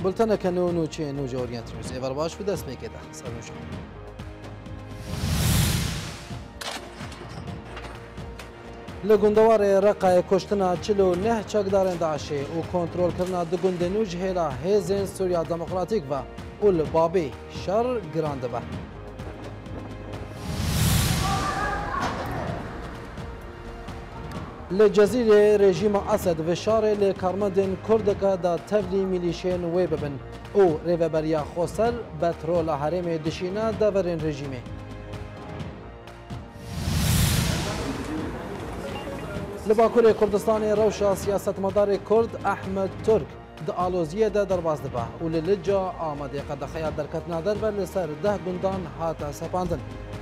بولتنه کنو نوچه نوجه اورینت نیوز ایوار باش به دست میکده سلام شما لگندوار رقای کشتنا 49 چکدارن داعشی و کنترل کردن دو گند نوج هلا هیزن سوریا دموکراتیک و اول بابی شر گرانده به لجزیره رژیم اسد و شار لکارمدن کردکا دا تفلی میلیشین وی ببن او ریوبریا خوصل بترول حرم دشینا دورن رژیمه لباکور کردستان روشا سیاست مدار کرد احمد ترک د آلوزیه ده درباز دبه و للجا آمده قد خیال درکت نادر و لسر ده گندان هاتا سپاندن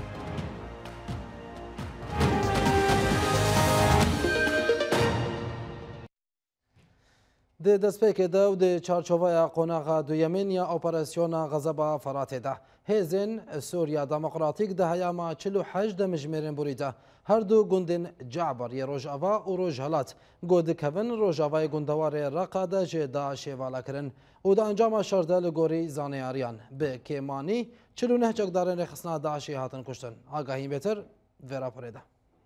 د دسپیک ده و د چارچوبه قوناغ دویمین یا اپراسیون غضب فرات ده هیزن سوریا دموکراتیک ده هیاما 48 ده مجمرین بوریده هر دو گندن جعبر ی روجاوا و روجهلات گود کون روجاوای گندوار رقا ده جدا شوالا کرن و ده انجام شرده لگوری زانیاریان به کیمانی 49 چکدارن رخصنا داعشی هاتن کشتن آگاهی بهتر ورا پریده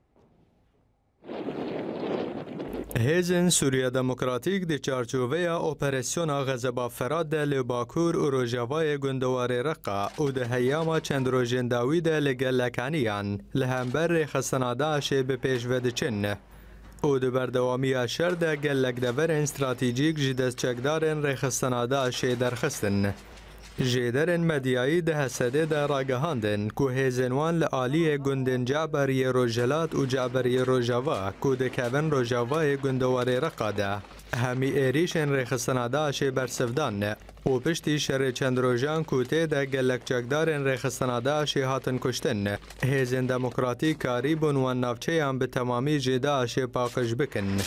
هیزن سوریا دموکراتیک د چارچوبه اپراسیون غضب فرات ده لباکور و روجاوای گندوار رقا و ده هیاما چند روژنداوی ده لگلکانیان لهمبر رخصنا داعش به پیش ودچن او ده بردوامی شر ده گلک دورن استراتیجیک جدست چکدارن رخصنا داعش درخستن جیدرن مدیایی ده حسده ده راگهاندن که هیزنوان لعالی گندن جعبری روجلات و جعبری روجاوا که ده کون روجاوای گندوار رقا ده همی ایریشن رخصنا داعش برسفدان و پشتی شر چند روژان کوته ده گلک چکدارن رخصنا داعش هاتن کشتن هیزن دموکراتی کاری بنوان نافچه هم به تمامی جداعش پاقش بکن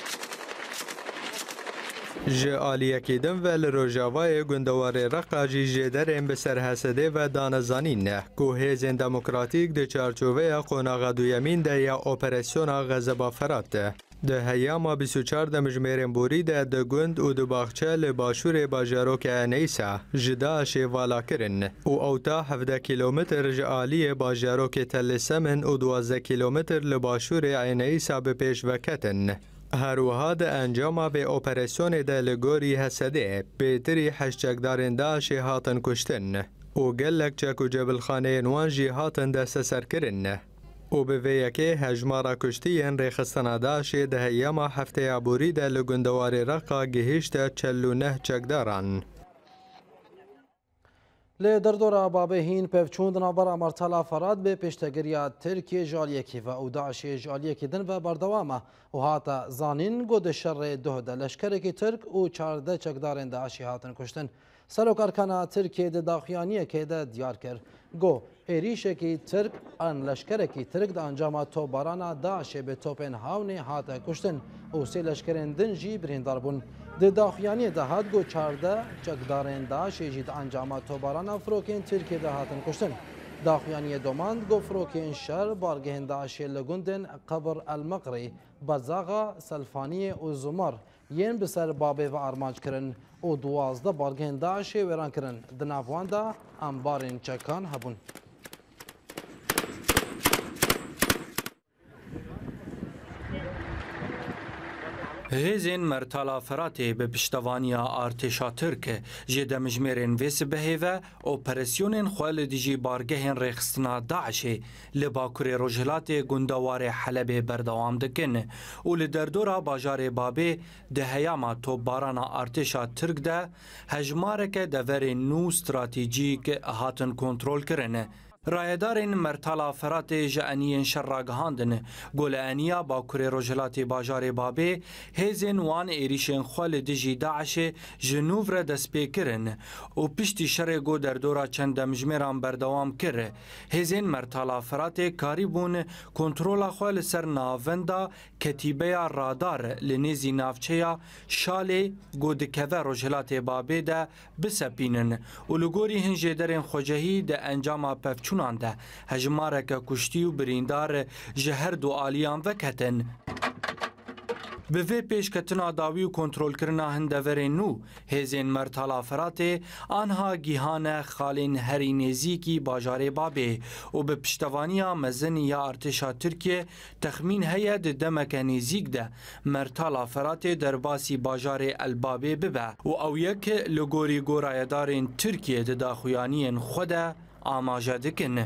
جه آلیکی دم و لروجاوای گندوار رقا جی جدرین به سرحسده و دانزانین نه که هیزن دموکراتیک ده چارچوبه قوناغ دویمین ده یا اپراسیون غضب فرات ده ده هیاما 24 ده مجمرین بوری ده گند و ده باخچه لباشور باجاروک انیسا جدا شوالا کرن و اوتا 17 کیلومتر جعالی باجاروک تل سمن و 12 کیلومتر لباشور انیسا به پیش وکتن هروها ده انجام به اپراسیون ده لگوری حسده بیتری حشچکدارن داعش هاتن کشتن و گلک چک و جبل خانه نوان جی هاتن دست سر کرن و به ویکی هجمارا کشتین ریخستنا داعش ده هیاما هفته عبوری ده لگندوار رقا گهشت 49 چکداران لدردورا بابهین پفچوندنا برا مرتلا فراد به پیشتگیری ترکیه جالیکی و او داعش جالیکی دن و بردوامه و هاتا زانین گود شر ده لشکرکی ترک و 14 چکدارن داعشی هاتن کشتن سروکارکانا ترکیه ده داخیانیه که ده دیار کرد گو ایریشکی ترک ان لشکرکی ترک ده انجام توبارانا داعش به توپن هاونه هاتا کشتن و سی لشکرین دن جی بریندار بون ده داخیانی ده هات گو 14 چکدارن داعش جید انجام توبارانا فروکین ترکیه ده هاتن کشتن داخیانی دوماند گو فروکین شر بارگهن داعش لگندن قبر المقری بزاغا سلفانی و زمر ین بسر بابه و ارمانج کرن و 12 بارگهن داعش ویران کرن دنافوان دا انبارین چکان هبون هیزن مرتلا فراتی به پشتوانیا ارتشا ترک جده مجمرین ویس بهیوه اپراسیونین خوال دیجی بارگهن رخصتنا داعشی لباکور روجلات گندوار حلب بردوام دکن و لدردورا باجار بابی ده هیاما تو بارانا ارتشا ترک ده هجمارک دور نو استراتیجیک هاتن کنترول کرنه رایدارین مرتلا فرات جانین شراگهاندن گولانیا با کره روجلات باجار بابی هیزن وان ایریشن خال دیجی داعش جنوب را دست پیکرن و پشتی شر گو در دورا چند مجمران بردوام کر هیزن مرتلا فرات کاریبون کنترول خال سر ناوندا کتیبه رادار لنیزی نافچه شال گو دکوه روجلات بابی ده بسپینن و لگوری هنجه درین خوجهی ده انجام پفچون ده هجمارک کشتی و بریندار جهر دو آلیان وکتن Bi vê pêşketina dawî û kontrolkirina hindeverên nû, hêzên Mertala Firatê anha gîhane xalên herî nêzîkî bajarê Babê û bi piştevaniya mezin ya artêşa Tirkiye texmîn heye di demeke nêzik de Mertala Firatê derbasî bajarê Elbabê bibe û ew yek li gorî gorayedarên Tirkiye di daxuyaniyên xwe de amaje dikin.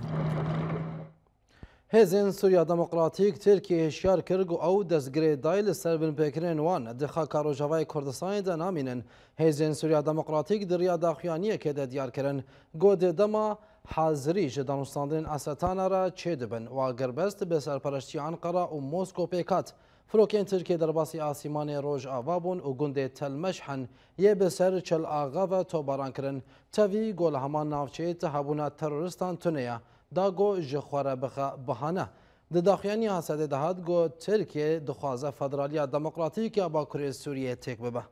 Hêzên Sûriya Demokratîk Tirkiye hişyar kir ku ew destgirê dayê li ser binpêkirên wan di Xaka Rojavayê Kurdistanê de namînin. Hêzên Sûriya Demokratîk di rêya daxuyaniyekê de diyar kirin got di dema hazirî ji danûstandinên Esetana re çê dibin. Wagirbest bi serpereştiya Ankara û Moskow pêk hat. Firokên Tirkiye derbasî asîmanê Rojava bûn û gundê Telmeşhen yê bi ser Çelaxa ve tobaran kirin. Tevî got li heman navçeyê tihebûna terorîstan tune ye. Dago ji xwe re bixe bihane. Di daxuyaniya Hesedê de hat got Tirkiye dixwaze Federaliya Demokratîk ya Bakurê Sûriyê têk bibe.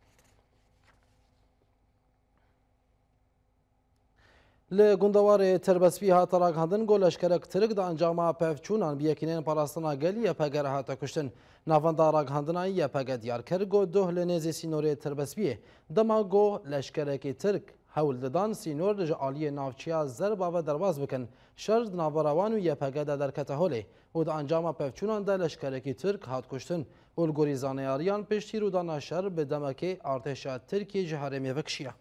Li gundewarê Tirbespî hat ragihandin got leşkerek Tirk di encama pevçûnan bi yekînên parastina gelî YPG re hate kuştin. Navenda ragihandina YPG diyar kir got duh li nêzê sînorê Tirbespiyê. Dema got leşkerekê Tirk hewl didan sînor ji aliyê navçeya Zerba ve derbas bikin. Şer di navbera wan û YPG de derkete holê û di encama pevçûnan de leşkerekî Tirk hat kuştin. û li gorî zaneyariyan piştî rûdana şer bi demekê artêşa Tirkiye ji herêmê vekişiye.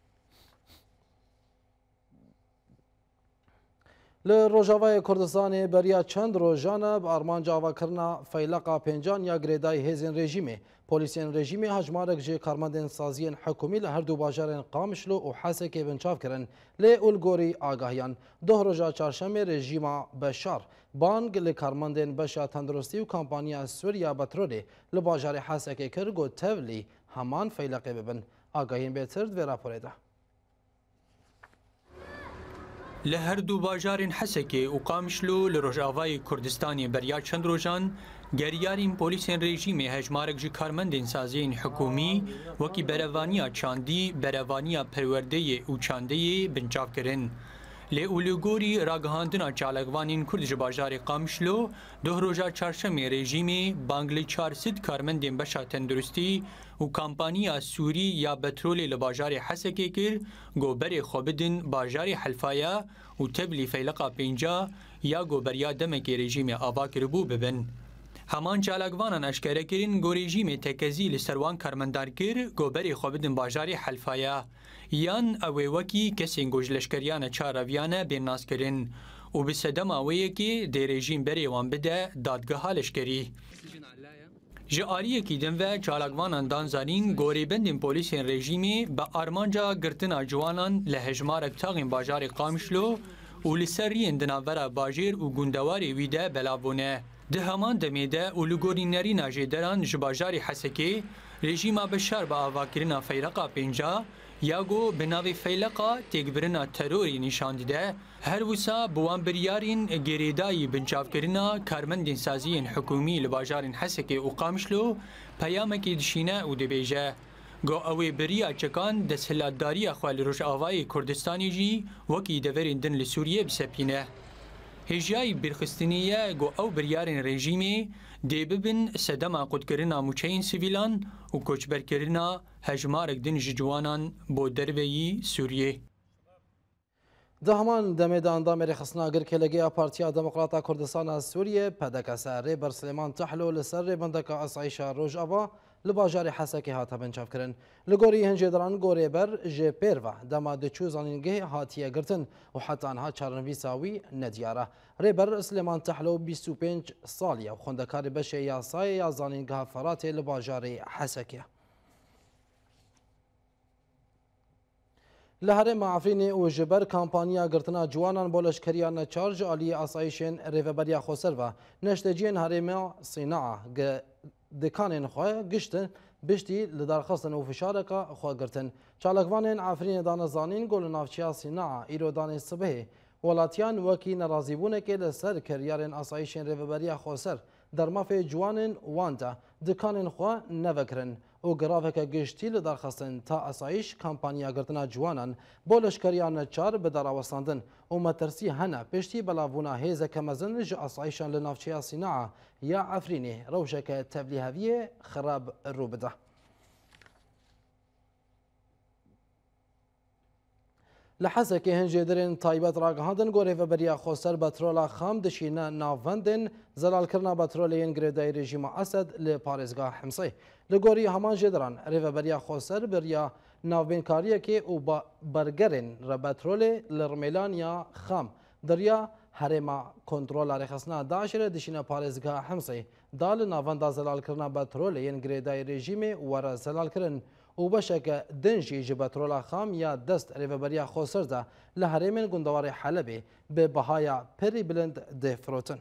Li Rojavayê Kurdistanê beriya çend rojan e bi armanca avakirina feyleqa pêncan ya girêdayî hêzên rejîmê. Polîsên rejîmê hejmarek ji karmendên saziyên hikûmî li her du bajarên Qamişlo û Hesekê binçav kirin. Lê û li gorî agahiyan. Duh roja çarşemê rejîma Beşar bang li karmendên beşa tenduristî û kampanya Sûriya Petrolê li bajarê Hesekê kir got tevlî heman feyleqê bibin. Agahiyên bêtir di vê raporê de. Li her du bajarên Hesekê û Qamişlo li Rojavayê Kurdistanê beriya çend rojan geriyarên polîsên rejîmê hejmarek ji karmendên saziyên hikûmî wekî berevaniya çandî, berevaniya perwerdeyê û çandeyê binçav kirin. Lê û li gorî ragihandina çalakvanên Kurd ji bajarê Qamişlo duh roja çarşemê rejîmê bang li 400 karmendên beşa tenduristî û kampanya Sûrî ya Petrolê li bajarê Hesekê kir got berê xwe bidin bajarê Helfaya û tevlî feyleqa pênca ya got beriya demekê rejîmê ava kiribû bibin. Heman çalakvanan eşkere kirin got rejîmê tekezî li ser wan karmendar kir got berê xwe bidin bajarê Helfaya yan ew ê wekî kesên got ji leşkeriyana çareviyan e bên naskirin û bi sedema wê yekê dê rejîm berê wan bide dadgeha leşkerî. Ji aliyekî din ve çalakvanan danzanîn gorêbendên polîsên rejîmê bi armanca girtina ciwanan li hejmarek taxên bajarê Qamişlo û li ser riyên di navbera bajêr û gundewarê wî de belav bûne. Di heman demê de û li gorî nerîna jêderan ji bajarê Hesekê rejîma Beşar bi avakirina feyleqa pênca ya got bi navê feyleqa têkbirina terorî nîşan dide her wisa bi wan biryarên gerêdayî binçavkirina karmendên saziyên hikûmî li bajarên Hesekê û Qamişlo peyamekê dişîne û dibêje. Got ew ê beriya çekan desthilatdariya xwe li Rojavayê Kurdistanê jî wekî deverên din li Sûriyê bisepîne. Hêjiyayî bêrxistinî ye got ew biryarên rejîmê dê bibin sedema qutkirina mûçeyên sivîlan û koçberkirina hejmarek din ji ciwanan bo derveyî Sûriyê. Di heman demê de endamê rêxistina girkêlegeya Partiya Demokrata Kurdistana Sûriyê pedekese Rêber Silêman Tehlo li ser rêbendeka Esayîşa Rojava li bajarê Hesekê hate binçavkirin. Li gorî hin jêderan got rêber ji pêr ve dema di çû zanîngehê hatiye girtin û heta niha çarenivîsa wî nediyar e. Rêber Silêman Tehlo 25 sal ye û xwendekarê beşê yasayê ya zanîngeha Feratê li bajarê Hesekê. Li herêma Efrînê û ji ber kampanya girtina ciwanan bo leşkeriya neçar ji aliyê asayîşên rêveberiya Xweser ve neşteciyên herêma Sînaa dikanên xwe giştin biştî li derxistin û fişareka xwe girtin. Çalakvanên Efrînê dane zanîn got li navçeya Sînaa îro danê sibehê welatiyan wekî nerazîbûnekê li ser kiryarên asayîşên rêveberiya Xweser dermafê ciwanên wan de dikanên xwe nevekirin و گرافک گشتی لدرخستن تا اسایش کمپانیا گرتنا جوانان بو لشکریان چار به دراوستاندن و مترسی هنه پشتی بلاوونا هیزه کمزن ج اسایشان لنافچه صناعه یا عفرینی روشک تبلیغاوی خراب رو بده. لحظه هنجی درین تایبت راگهاندن گوره و بریا خوستر بترولا خام دشینه ناوندن زلال کرنا بترولین گریدای رژیم اسد لپارزگاه حمصی لگوری همان جدران ریو بریا خوستر بریا ناوبینکاریه که او با برگرین را بترول لرمیلانیا خام دریا هرما کنترل رخصنا داشره دشینه پارزگاه حمصی دال ناوندا زلال کرنا بترولین گریدای رژیم ورا زلال کرن و بشک دنجی جبترولا خام یا دست ریوبریا خوسرده لحرمین گندوار حلبی به بهایا پری بلند دفروتن.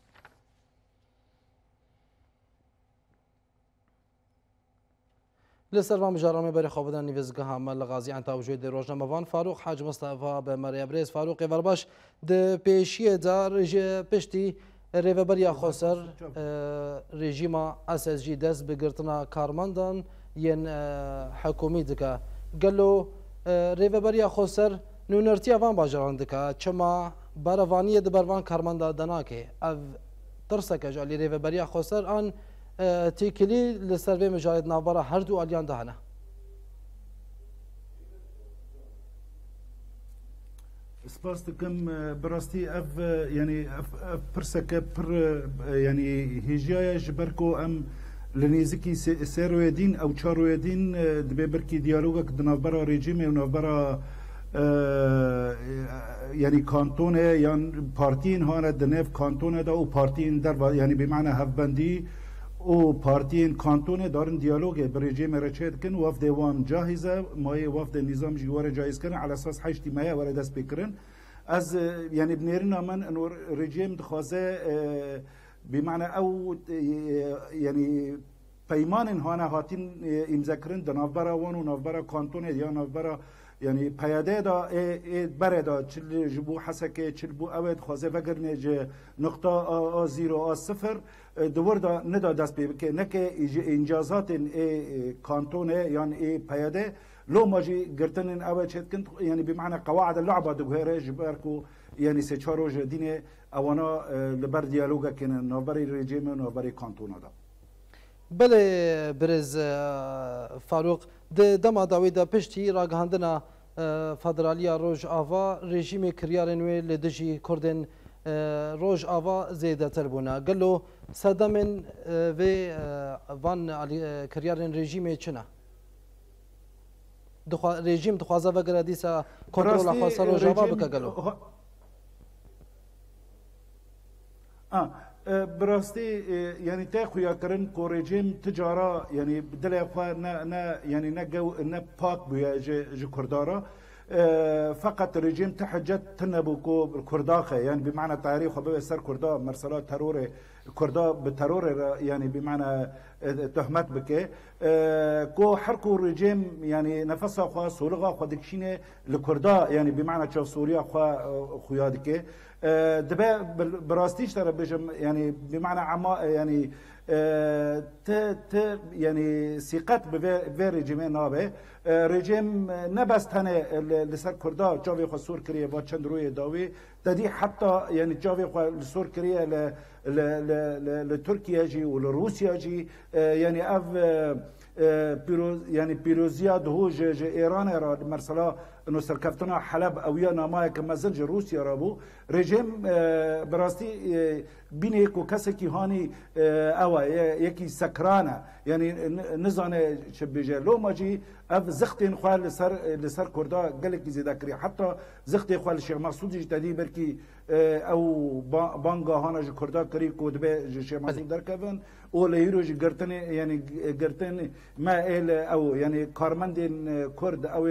لسر و مجارمه بری خوابدن نیوزگاه عمل غازی عن توجه روزنامه وان فاروق حاج مصطفی به مریا بریز فاروق ورباش د پیشی دار پشتی ریوبریا خوسر رژیم اساسجی دست بگرتنا کارمندان ین حکومی دکه گلو ریوبریا خوسر نونرتیا وان باجران دکه چما باروانی دبروان کارمندا دناکه او ترسکه جالی ریوبریا خوسر آن تیکلی لسر به مجارد نابرا هر دو آلیان دهنه سپاس دکم براستی اف یعنی پرسکه پر یعنی هجیای جبرکو ام لنیزکی سرویدین او چارویدین دبی برکی دیالوگا که دنابرا رژیم و نابرا یعنی کانتونه یعنی پارتین هانه دنف کانتونه دا و پارتین در یعنی بمعنى هفبندی و پارتین کانتونه دارن دیالوگه بر رژیم رچید کن وفد وان جاهزه مای وفد نظام جوار جایز کن على اساس حشتی مایه ورد دست بکرن از یعنی بنیرنا من انو رژیم دخوازه بمعنى او يعني پیمان هانا هاتين امذكرن د نافبرا وان و نافبرا کانتون یا نافبرا يعني پیاده دا بره دا چل جبو حسکه چل بو اوید خوازه وگرنه جه نقطه آ زیرو آ صفر دور دا ندا دست بی نکه انجازات کانتون يعني پیاده لو ماجي قرتن اوید شد كنت يعني بمعنى قواعد اللعبه دغهره جبركو يعني سه چهار دینه اوانا لبر دیالوگا کنه نوبری رژیم و نوبری کانتونا دا بله برز فاروق د دما داوی د پشتی راگهاندنا فدرالیا روج آوا رژیم کریار نوی لدجی کردن روج آوا زیده تر بونا گلو صدمن و وان کریار رژیم چنه رژیم دخوازه وگره دیسا کنترول خاصه روج آوا بکه گلو براستی یعنی تخویا کرن کو رژیم تجارا یعنی دل خو نه یعنی نه پاک بویا ج کردارا فقط رژیم تحجت تنبو کو کرداخه يعني بمعنى تاريخ وبه سر كردا مرسلات ترور كردا بالترور يعني بمعنى تهمت بك كو حركو الرجيم يعني نفسها خوا سورغا خوا دكشينه لكردا يعني بمعنى تشوف سوريا خوا خيادك دبا براستيش ترى بجم يعني بمعنى عما يعني ت يعني ثقت به رژیم نابه رژیم نبست هنه لسر کردا جاوی خو سور کریه با چند روی داوی دادی حتی يعني جاوی خو سور کریه لترکیه جی و لروسیا جی يعني اف يعني بيروزيا دهوج ايران را مرسلا انه سركفتنا حلب او يا نمايه كمزنج روسيا رابو رژیم براستی بینه کو کسی که هانی او یکی سکرانه یعنی نزانه شبیجه لو ماجی اف زختین خوال لسر کردا گلکی زیده کری حتی زخت خوال شیخ مسعود جدی برکی او بانگا هانا ج کردا کری کود به شیخ مسعود درکون او لیرو ج گرتن یعنی گرتن ما ال او یعنی کارمندین کرد او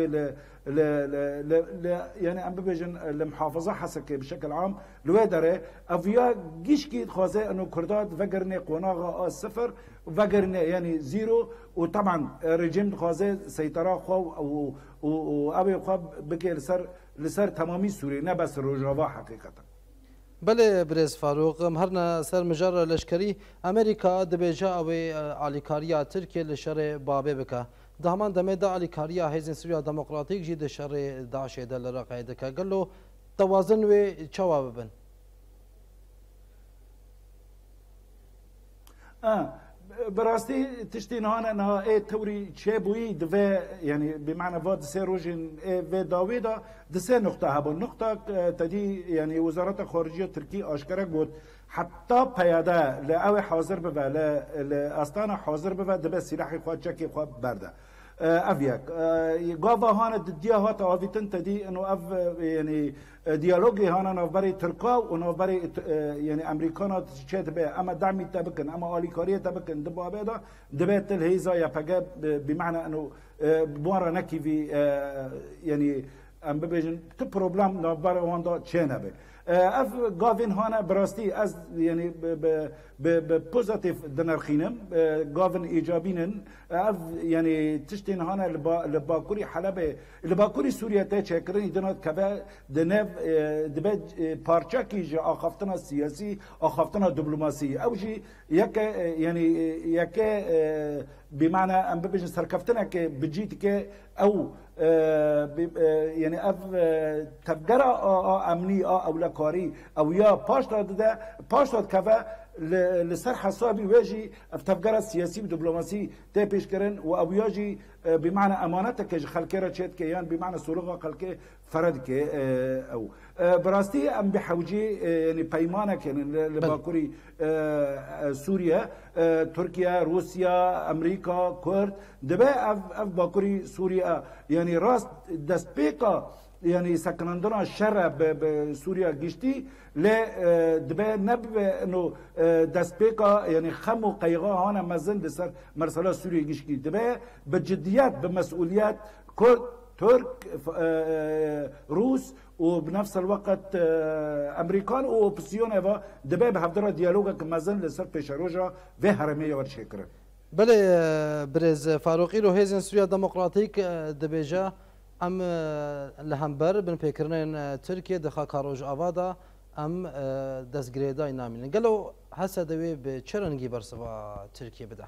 يعني عم ببجن المحافظه حسكه بشكل عام الوادره افيا جيشكي خوازه انه كردات فقرني قناغه صفر وفقرني يعني زيرو وطبعا رجيم خوازه سيطره خو وابي خو بكي لسر تمامي سوري نه بس روجاوا حقيقه بله برز فاروق هرنا سر مجار لشکری امریکا دبیجا او آلیکاریا ترکیه لشر بابه بکه دهمان دمه دا آلیکاریا هیزن سوریا دموکراتیک جی دشر داعش دل رقای دکه گلو توازن و چوا ببن براستی تشتين هون انها ايه توري تشابوي دفا يعني بمعنى فاد سيروجين في داويدا دسه نقطه هبو نقطه تدي يعني وزاره الخارجيه التركيه اشكره قلت حتى بياده لاوي حاضر ببا لاستانا حاضر ببا دبا سلاح خو تشكي خو برده افيك قافا هون الديا هات اوفيتن تدي انه اف يعني ديالوجي هون نوبري تركا ونوبري يعني امريكانا تشيت به اما دعمي تبكن اما اليكاريه تبكن دبا بيدا دبات الهيزا يا بقى بمعنى انه بورا نكي في يعني ام بيجن بروبلم نوبر هوندا تشينابه اف قافين هنا براستي از يعني ببوزيتيف دنرخينم قافين ايجابينن اف يعني تشتين هنا لباكوري حلبة لباكوري سوريا تشكرين دنات كبا دنف دبج بارشاكي جا اخافتنا السياسي اخافتنا الدبلوماسي او جي يك يعني يك بمعنى ام بيجن سركفتنا ك بجيتك او يعني اف تفجرة امني او لكاري او يا باشتاد كفا لسر حسابي واجي تفجرة سياسي ودبلوماسي تبيش كرن او يجي بمعنى امانتك خلكيرا تشيت كيان بمعنى سلوغا خلكي فردك او براستي ام بحوجي يعني بيمانك يعني لباكوري سوريا تركيا روسيا امريكا كورد دبا اف باكوري سوريا يعني راس دسبيقا يعني سكنندنا الشر بسوريا جشتي لا دبا نب انه دسبيقا يعني خمو قيغا هنا مازن لسر مرسله سوريا جشتي دبا بجديات بمسؤوليات كورد ترك روس وبنفس الوقت امريكان واوبسيون ايفا دبا بهفدرا ديالوجا كمازن لسر بيشاروجا في هرميه ورشكره بله برز فاروقی رو هیزن سوریا دموکراتیک دبیجا ام لهمبر بن فکرین ترکیه دخا کاروج آوادا ام دستگریدای نامین گلو حسد دوی به چرنگی برسوا ترکیه بده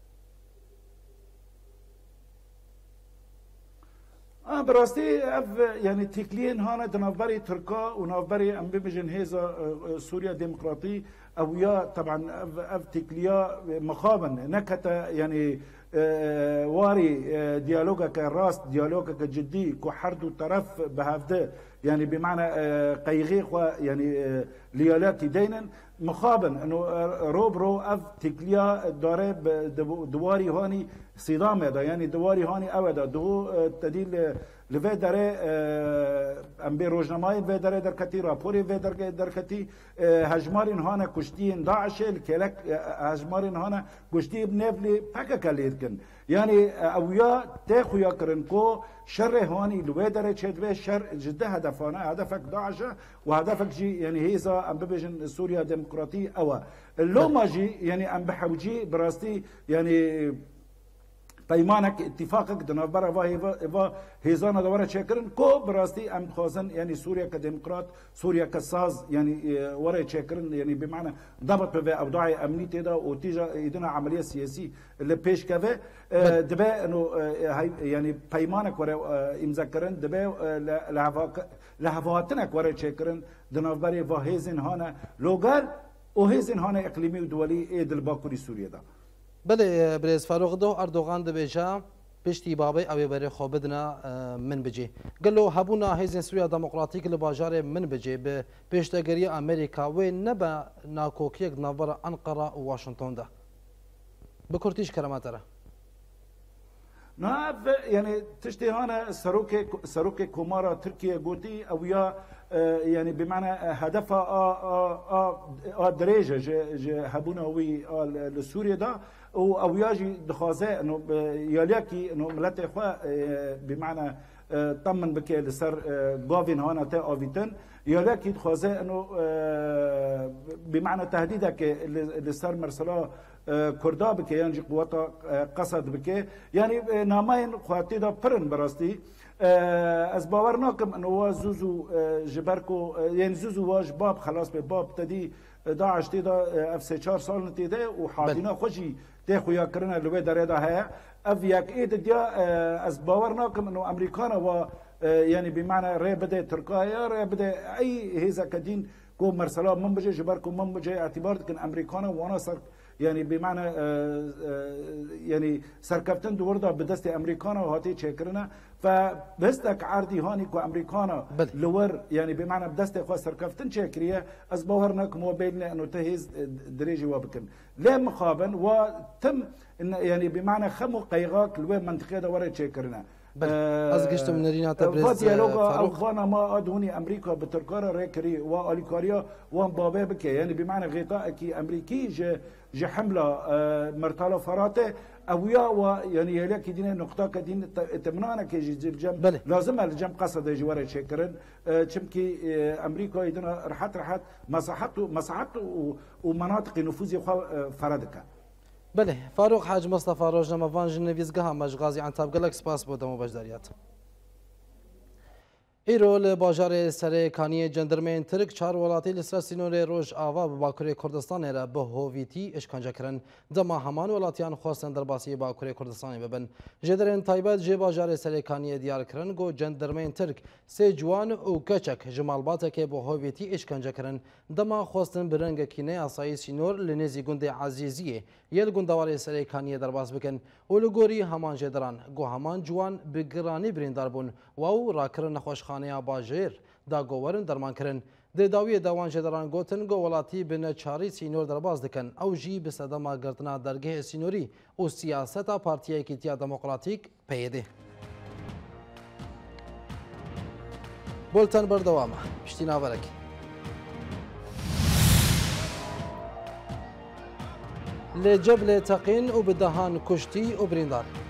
براستی اف يعني تكلين هانا دنافبري تركا ونافبري ام بيجن هيزا سوريا ديمقراطي او يا طبعا اف تكليا مخابن نكتا يعني واري ديالوجا كراس ديالوجا كجدي كحرد طرف بهفده يعني بمعنى قيغيق يعني ليالاتي دينا مخابن انه روبرو اف تكليا داره دواري هاني صدام دا يعني دواري هاني اودا دو تديل لفي داره ام بي روجناماي في داره دركتي رابوري في دركتي هجمارين هانا كشتين داعش الكلك هجمارين هانا كشتي بنفلي بكا كاليركن يعني اويا تاخو يكرنكو شر هاني لوي داره تشد شر جدا هدفانا هدفك داعش وهدفك جي يعني هيزا ام بيجن سوريا ديمقراطي او لو ما جي يعني ام بحوجي براستي يعني پیمانک اتفاقک دنبر و هیزان دوره چکرن کو براستی ام خوازن يعني سوريا كديمقراط سوريا كساز يعني ورا چکرن يعني بمعنى ضبط به اوضاع امني تدا وتيجا يدنا عمليه سياسي اللي بيش كذا دبا انه يعني پیمانک ورا امضا کرن دبا لهواتنك ورا چکرن دنبر و هیزن هانا لوغال و هیزن هانا اقليمي ودولي ايد الباكوري سوريا دا بله برز فاروق دو اردوغان دبیجا پشتی بابی اوی بری خوابدنا من بجی قالو هبونا هیزن سوریا دموکراتیک لباجار من بجی به پیشتگیری امریکا و نبا ناکوکیک نوار انقره و واشنطن ده بکرتیش کراماتره نعم يعني تشتي هنا سروك كومارا تركيا قوتي او يا يعني بمعنى هدفها دريجه هبونا وي لسوريا ده او ياجي دخازه انه ياليكي انه ملات اخوا بمعنى طمن بك لسر غوفين هنا تا اوفيتن ياليكي دخازه انه بمعنى تهديدك لسر مرسلا كردا بك يعني قوات قصد بك يعني نامين خواتي دا برن براستي از باور ناکم انه وا زوزو جبرکو یعنی زوزو واج باب خلاص به باب تدی داعش تیدا اف 3-4 سال نتیده و حاضینا خوشی تی خویا کرنا لوی داره ده هيا اف یک اید دیا از باور ناکم انه امریکانا و يعني بمعنى ري بدا تركيا ري بدا اي هيزا كدين كو مرسلا من بجي جبركو من بجي اعتبار كن امريكانا وانا صار يعني بمعنى يعني سركفتن دوردا بدست امريكانا وهاتي تشكرنا فبستك عردي هاني كو امريكانا لور يعني بمعنى بدست خو سركفتن تشكريه از باورناك مو بيننا انه تهز دريجي وبكن لا مخابن وتم يعني بمعنى خمو قيغاك لو منطقه دورة تشكرنا از گشت منرین تبریز فاروق افغان ما ادوني امريكا بتركارا ريكري واليكاريا وان بابه بك يعني بمعنى غطاء كي امريكي جي حمله مرتاله فراته اويا ويعني يلاك دين نقطه كدين تمنانا كي الجم لازم الجم قصد جوار شكرن چمكي امريكا يدنا رحت مساحته ومناطق نفوذ فردك بله فاروق حاج مصطفى روجنامه وان نویزگاه مجغازی عن تابگلک سپاس بودم و بجداریات ایرو لباجار سرکانی جندرمین ترک 4 ولاتی لسر سینور روش آوا به باکوری کردستان را به هویتی اشکنجه کرن دما همان ولاتیان خواستن در باسی باکوری کردستان ببن جدرن تایبت جه باجار سرکانی دیار کرن گو جندرمین ترک سه جوان و کچک جمالبات که به هویتی اشکنجه کرن دما خواستن برنگ کینه اسایی سینور لنزی گند عزیزیه یل گندوار سرکانی در باس بکن ولگوری همان جدران گو همان جوان بگرانی بریندار بون و راکرن نخوشخانه باجر دا گوورن درمان کرن د داوی دوان جدران گوتن گو ولاتی بن چاری سینور در باز دکن او جی به صدما گردنا درگه سینوری او سیاست پارتیای کیتیا دموکراتیک پیده بولتن بردوامه پشتینا برک لجبل تقین و بدهان کشتی و بریندار